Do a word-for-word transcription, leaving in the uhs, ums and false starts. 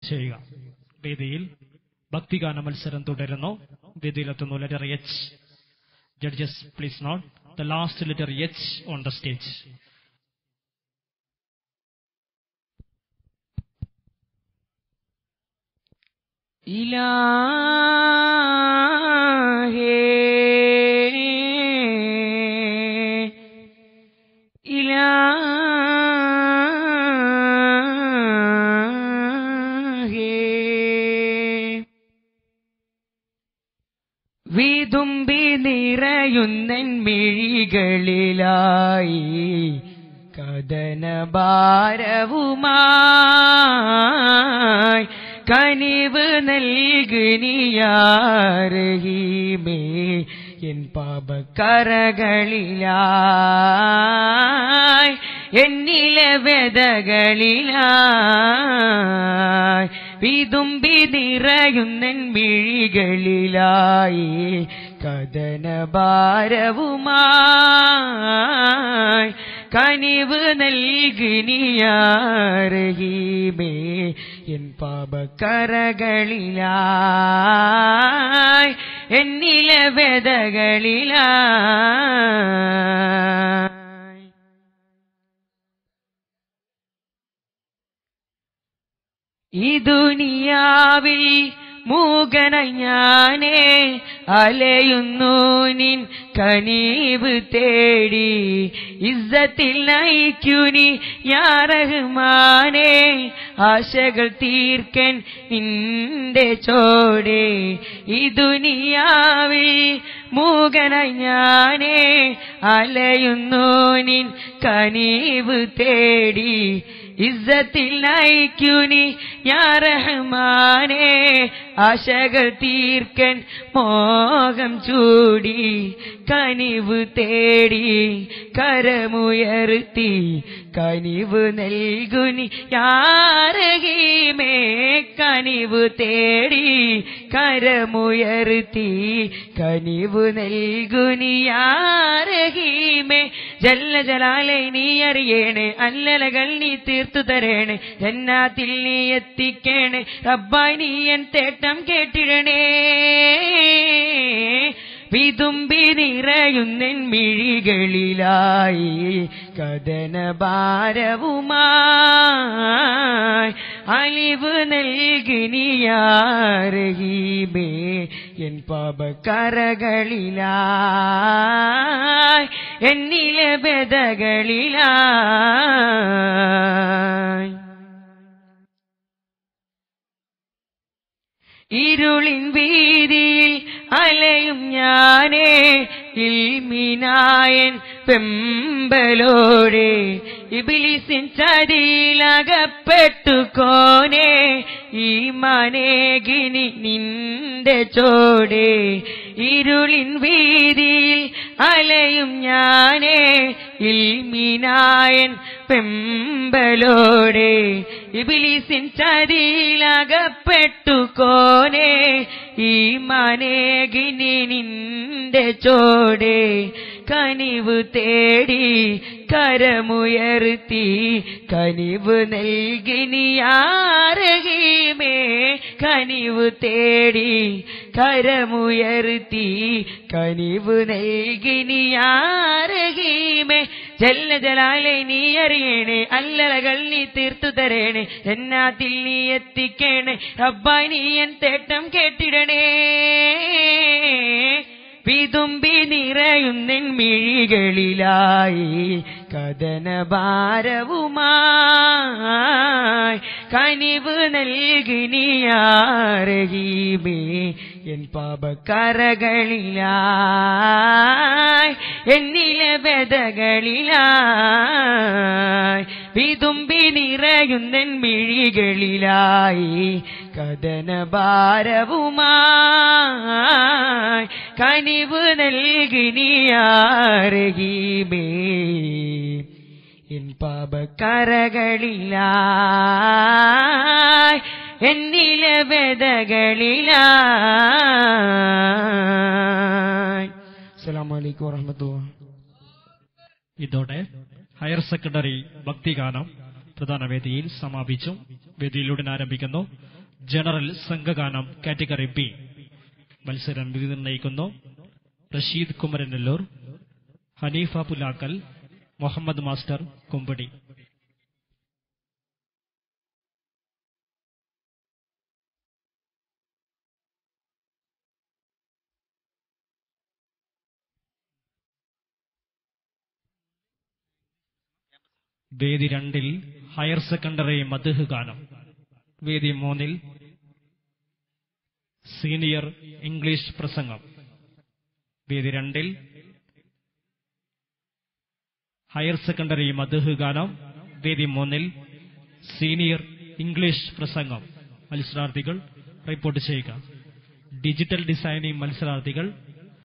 ചെയ്യുക. വേദിയിൽ ഭക്തിഗാന മത്സരം തുടരുന്നു. വേദിയിലെത്തുന്നു letter H. Judges please note the last letter H on the stage. ഇലാഹേ ഇലാഹേ വിതുമ്പി നിറയുന്നൻ മിഴികളിലായി കദനഭാരവുമായി കനിവ് നൽകുനിയാരഹീമേ എൻ പാപക്കറകളിലായി എന്നിലെ വ്യതകളിലായി വിതുമ്പി നിറയുന്നൻ മിഴികളിലായി കദനഭാരവുമായി കനിവ് നൽകുനിയാരഹീമേ എൻ പാപക്കറകളിലായി എന്നിലെ വ്യതകളിലായി ഈ ദുനിയാവിൽ മൂകനായി ഞാനേ അലയുന്നു നിൻ കനീവ് തേടി ഇസ്സത്തിൽ നയിക്കുനി യാ റഹ്മാനേ ആശകൾ തീർക്കൻ നിന്റെ ചോടേ ഈ ദുനിയാവിൽ മൂകനായി ഞാനേ അലയുന്നു നിൻ കനീവ് തേടി ഇസ്സത്തിൽ നയിക്കുനി യാ റഹ്മാനേ ആശകൾ തീർക്കൻ മോഹം ചൂടി കനിവ് തേടി കരമുയർത്തി കനിവ് നൽകുനി യാ റഹീമേ കനിവ് തേടി കരമുയർത്തി കനിവ് നൽകുനി യാ റഹീമേ ജല്ല ജലാലേ നീ അറിയണേ അല്ലലകൾ നീ തീർത്തു തരണേ ജന്നാത്തിൽ നീ എത്തിക്കണേ റബ്ബായി നീ എൻ തേട്ടം കേട്ടിടണേ വിതുമ്പി നിറയുന്നൻ മിഴികളിലായി കദനഭാരവുമായി അലിവ് നൽകുനിയാരഹീമേ എൻ പാപക്കറകളിലായി എന്നിലെ വ്യതകളിലായി ഇരുളിൻ വീതിയിൽ അലയും ഞാനേ ഇൽമിനായൻ പെമ്പലോടെ ഇബ്ലീസിൻ ചതിയിലകപ്പെട്ടു കോനെ ഈമാനേകിനി നിന്റെ ചോടെ ഇരുളിൻ വീതിയിൽ അലയും ഞാനേ ഇൽമിനായൻ പെമ്പലോടെ ഇബ്ലീസിൻ ചതിയിലകപ്പെട്ടു കോനെ ഈമാനേകിനി നിന്റെ ചോടെ കനിവ് തേടി കരമുയർത്തി കനിവ് നൽകിനി യാ റഹീമേ കനിവ് തേടി കരമുയർത്തി കനിവ് നൽകിനി യാ റഹീമേ ജല്ല ജലാലേ നീ അറിയണേ അല്ലലകൾ നീ തീർത്തു തരണേ ജന്നാത്തിൽ നീ എത്തിക്കണേ റബ്ബായി നീ എൻ തേട്ടം കേട്ടിടണേ വിതുമ്പി നിറയുന്നൻ മിഴികളിലായി കദനഭാരവുമായി കനിവ് നൽകിനി യാ റഹീമേ എൻ പാപക്കറകളിലായി എന്നിലെ വ്യതകളിലായി വിതുമ്പി നിറയുന്നൻ മിഴികളിലായി കദനഭാരവുമായി കനിവ് നൽകിനി യാ റഹീമേ എൻ പാപക്കറകളിലായി എന്നിലെ വ്യതകളിലായി. അസ്സലാമു അലൈക്കും വറഹ്മത്തുള്ളാഹി. ഇതോടെ ഹയർ സെക്കൻഡറി ഭക്തിഗാനം പ്രധാന വേദിയിൽ സമാപിച്ചു. വേദിയിലൂടെ ആരംഭിക്കുന്നു ജനറൽ സംഘഗാനം കാറ്റഗറി ബി. മത്സരം വിധി നിർണ്ണയിക്കുന്നു. റഷീദ് കുമരനെല്ലൂർ, ഹനീഫ പുലാക്കൽ, മുഹമ്മദ് മാസ്റ്റർ കുമ്പടി. വേദി രണ്ടിൽ ഹയർ സെക്കൻഡറി മദ്ഹ് ഗാനം. വേദി മൂന്നിൽ സീനിയർ ഇംഗ്ലീഷ് പ്രസംഗം. വേദി രണ്ടിൽ ഹയർ സെക്കൻഡറി മദ്ഹ് ഗാനം. വേദി മൂന്നിൽ സീനിയർ ഇംഗ്ലീഷ് പ്രസംഗം. മത്സരാർത്ഥികൾ റിപ്പോർട്ട് ചെയ്യുക. ഡിജിറ്റൽ ഡിസൈനിംഗ് മത്സരാർത്ഥികൾ